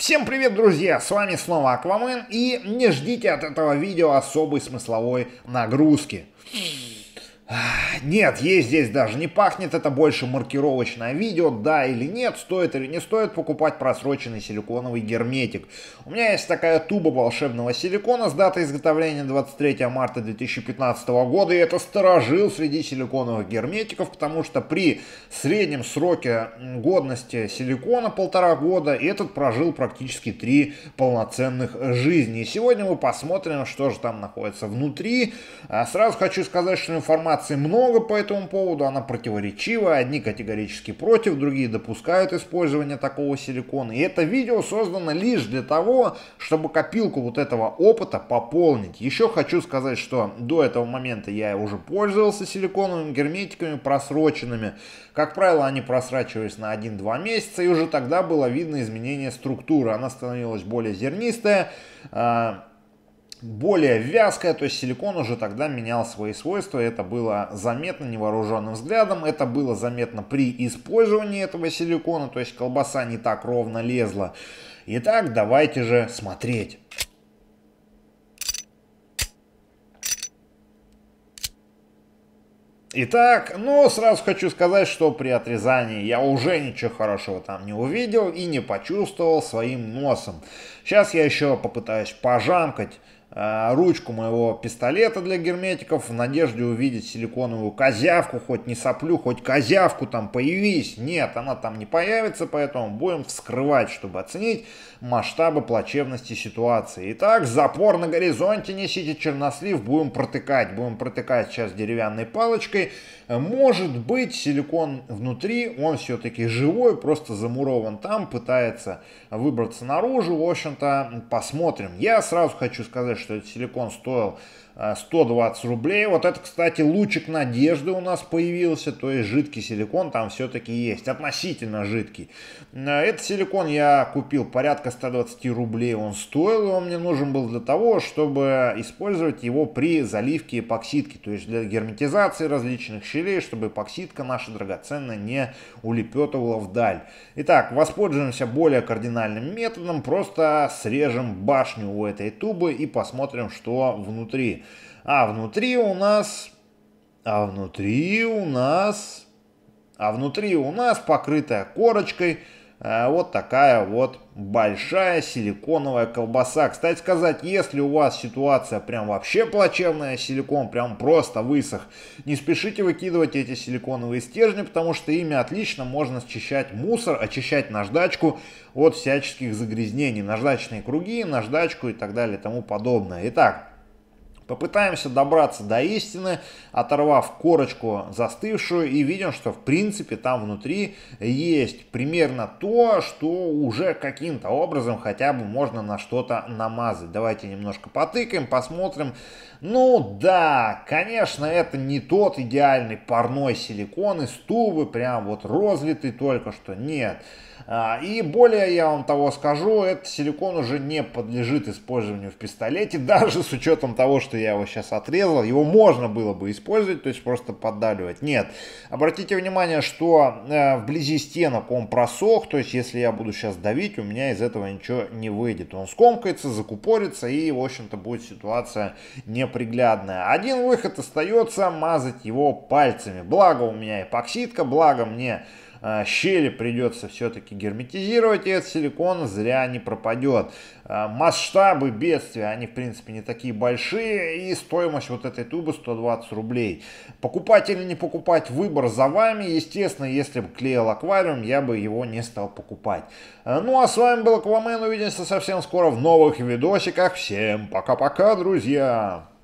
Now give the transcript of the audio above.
Всем привет, друзья! С вами снова Аквамен, и не ждите от этого видео особой смысловой нагрузки. Нет, ей здесь даже не пахнет, это больше маркировочное видео, да или нет, стоит или не стоит покупать просроченный силиконовый герметик. У меня есть такая туба волшебного силикона с датой изготовления 23 марта 2015 года, и это сторожил среди силиконовых герметиков, потому что при среднем сроке годности силикона 1,5 года этот прожил практически 3 полноценных жизни. И сегодня мы посмотрим, что же там находится внутри. Сразу хочу сказать, что информации много по этому поводу, она противоречивая, одни категорически против, другие допускают использование такого силикона. И это видео создано лишь для того, чтобы копилку вот этого опыта пополнить. Еще хочу сказать, что до этого момента я уже пользовался силиконовыми герметиками просроченными. Как правило, они просрачивались на 1-2 месяца, и уже тогда было видно изменение структуры. Она становилась более зернистая, более вязкая, то есть силикон уже тогда менял свои свойства, это было заметно невооруженным взглядом, это было заметно при использовании этого силикона, то есть колбаса не так ровно лезла. Итак, давайте же смотреть. Итак, сразу хочу сказать, что при отрезании я уже ничего хорошего там не увидел и не почувствовал своим носом. Сейчас я еще попытаюсь пожамкать ручку моего пистолета для герметиков в надежде увидеть силиконовую козявку, хоть не соплю, хоть козявку там появись. Нет, она там не появится, поэтому будем вскрывать, чтобы оценить масштабы плачевности ситуации. Итак, запор на горизонте, несите чернослив, будем протыкать сейчас деревянной палочкой. Может быть, силикон внутри, он все-таки живой, просто замурован там, пытается выбраться наружу. В общем-то, посмотрим. Я сразу хочу сказать, что этот силикон стоил 120 рублей. Вот это, кстати, лучик надежды у нас появился, то есть жидкий силикон там все-таки есть, относительно жидкий. Этот силикон я купил порядка 120 рублей, он стоил, он мне нужен был для того, чтобы использовать его при заливке эпоксидки, то есть для герметизации различных щелей, чтобы эпоксидка наша драгоценная не улепетывала вдаль. Итак, воспользуемся более кардинальным методом, просто срежем башню у этой тубы и посмотрим, что внутри. А внутри у нас покрытая корочкой вот такая вот большая силиконовая колбаса. Кстати сказать, если у вас ситуация прям вообще плачевная, силикон прям просто высох, не спешите выкидывать эти силиконовые стержни, потому что ими отлично можно счищать мусор, очищать наждачку от всяческих загрязнений, наждачные круги, наждачку и так далее и тому подобное. Итак, попытаемся добраться до истины, оторвав корочку застывшую, и видим, что в принципе там внутри есть примерно то, что уже каким-то образом хотя бы можно на что-то намазать. Давайте немножко потыкаем, посмотрим. Ну да, конечно, это не тот идеальный парной силикон из тубы, прям вот розлитый только что, нет. И более я вам того скажу, этот силикон уже не подлежит использованию в пистолете, даже с учетом того, что я его сейчас отрезал, его можно было бы использовать, то есть просто поддавливать. Нет, обратите внимание, что вблизи стенок он просох, то есть если я буду сейчас давить, у меня из этого ничего не выйдет. Он скомкается, закупорится и, в общем-то, будет ситуация неприглядная. Один выход остается — мазать его пальцами. Благо у меня эпоксидка, благо мне щели придется все-таки герметизировать, и этот силикон зря не пропадет. Масштабы бедствия, они в принципе не такие большие, и стоимость вот этой тубы 120 рублей. Покупать или не покупать, выбор за вами. Естественно, если бы клеил аквариум, я бы его не стал покупать. Ну а с вами был Аквамен, увидимся совсем скоро в новых видосиках. Всем пока-пока, друзья!